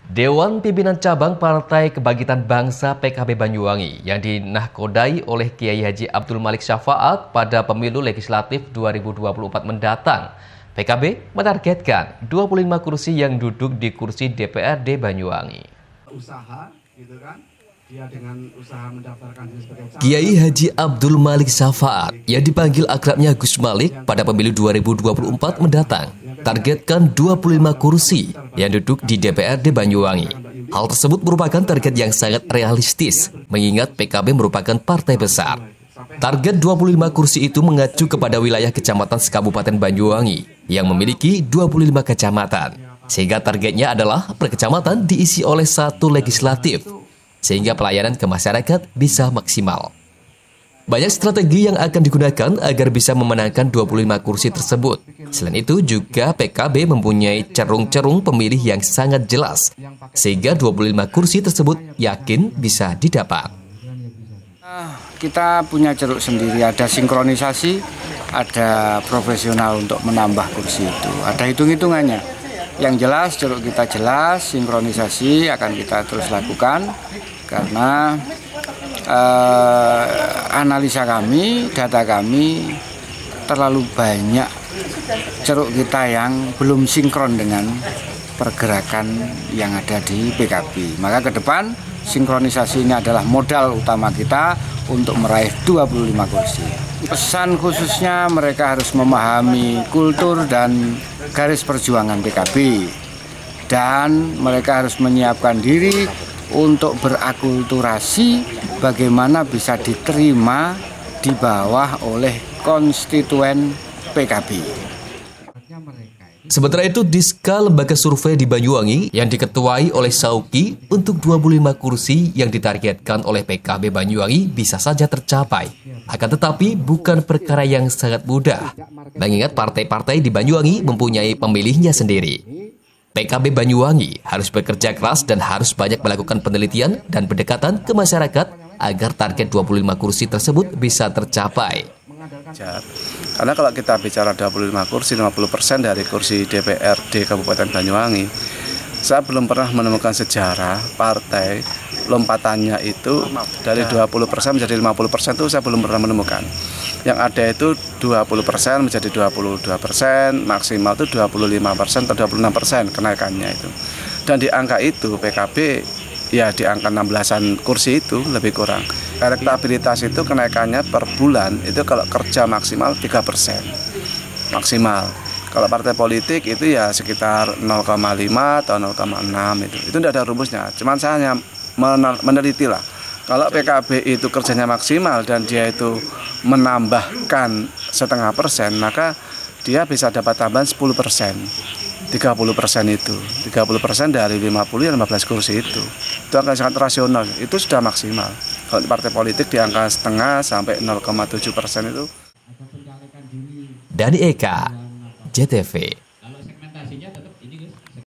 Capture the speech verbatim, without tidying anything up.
Dewan Pimpinan Cabang Partai Kebangkitan Bangsa P K B Banyuwangi yang dinahkodai oleh Kiai Haji Abdul Malik Syafaat pada pemilu legislatif dua ribu dua puluh empat mendatang. P K B menargetkan dua puluh lima kursi yang duduk di kursi D P R D Banyuwangi. Usaha, gitu kan? Dia dengan usaha mendaftarkan diri sebagai calon. Kiai Haji Abdul Malik Syafaat yang dipanggil akrabnya Gus Malik pada pemilu dua ribu dua puluh empat mendatang targetkan dua puluh lima kursi yang duduk di D P R D Banyuwangi. Hal tersebut merupakan target yang sangat realistis mengingat P K B merupakan partai besar. Target dua puluh lima kursi itu mengacu kepada wilayah kecamatan sekabupaten Banyuwangi yang memiliki dua puluh lima kecamatan. Sehingga targetnya adalah per kecamatan diisi oleh satu legislatif, sehingga pelayanan ke masyarakat bisa maksimal. Banyak strategi yang akan digunakan agar bisa memenangkan dua puluh lima kursi tersebut. Selain itu juga P K B mempunyai cerung-cerung pemilih yang sangat jelas, sehingga dua puluh lima kursi tersebut yakin bisa didapat. Kita punya ceruk sendiri, ada sinkronisasi, ada profesional untuk menambah kursi itu, ada hitung-hitungannya. Yang jelas ceruk kita jelas, sinkronisasi akan kita terus lakukan karena eh, analisa kami, data kami terlalu banyak ceruk kita yang belum sinkron dengan pergerakan yang ada di P K B. Maka ke depan sinkronisasi ini adalah modal utama kita untuk meraih dua puluh lima kursi. Pesan khususnya mereka harus memahami kultur dan garis perjuangan P K B. Dan mereka harus menyiapkan diri untuk berakulturasi bagaimana bisa diterima di bawah oleh konstituen P K B. Sementara itu, Diska Lembaga Survei di Banyuwangi yang diketuai oleh Sauki untuk dua puluh lima kursi yang ditargetkan oleh P K B Banyuwangi bisa saja tercapai. Akan tetapi bukan perkara yang sangat mudah, mengingat partai-partai di Banyuwangi mempunyai pemilihnya sendiri. P K B Banyuwangi harus bekerja keras dan harus banyak melakukan penelitian dan pendekatan ke masyarakat agar target dua puluh lima kursi tersebut bisa tercapai. Karena kalau kita bicara dua puluh lima kursi, lima puluh persen dari kursi D P R D Kabupaten Banyuwangi, saya belum pernah menemukan sejarah partai lompatannya itu dari dua puluh persen menjadi lima puluh persen, itu saya belum pernah menemukan. Yang ada itu dua puluh persen menjadi dua puluh dua persen, maksimal itu dua puluh lima persen atau dua puluh enam persen kenaikannya itu. Dan di angka itu P K B ya di angka enam belasan kursi itu lebih kurang. Elektabilitas itu kenaikannya per bulan itu kalau kerja maksimal tiga persen maksimal. Kalau partai politik itu ya sekitar nol koma lima atau nol koma enam itu. Itu tidak ada rumusnya. Cuman saya hanya meneliti lah. Kalau P K B itu kerjanya maksimal dan dia itu menambahkan setengah persen, maka dia bisa dapat tambahan sepuluh persen. tiga puluh persen itu, tiga puluh persen dari lima puluh ya lima belas kursi itu. Itu akan sangat rasional, itu sudah maksimal. Kalau partai politik di angka setengah sampai nol koma tujuh persen itu. Dani Eka, J T V.